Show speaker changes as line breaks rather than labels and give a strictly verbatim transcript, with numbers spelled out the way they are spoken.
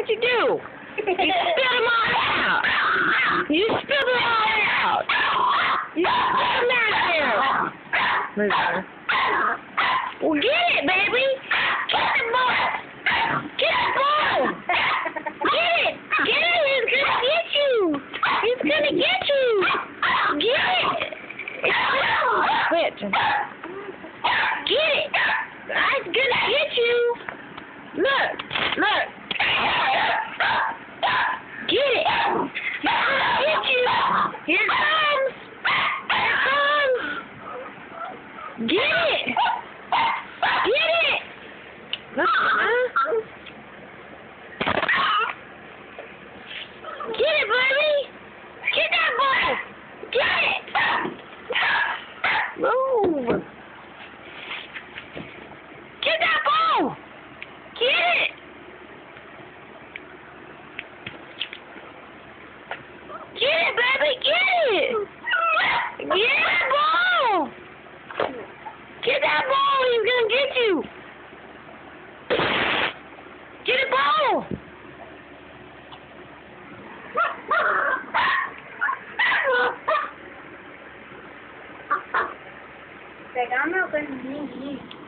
What'd you do? You spilled them all out. You spilled them all out. You spilled them out there. Listen. Well, get it, baby. Get the ball. Get the ball. Get it. Get it. He's gonna get you. He's gonna get you. Get it. Quit. Get it. I'm gonna get you. Look. Look. Get it. He's gonna get you. Here it comes. Here it comes. Get it. Get it. Uh-huh. Get it, buddy. Get that ball. Get it. Move. Get that ball. Get it. Get it, baby. Get it. Get that ball. Get that ball. He's going to get you. Get a ball.
Like, I'm not going to leave you.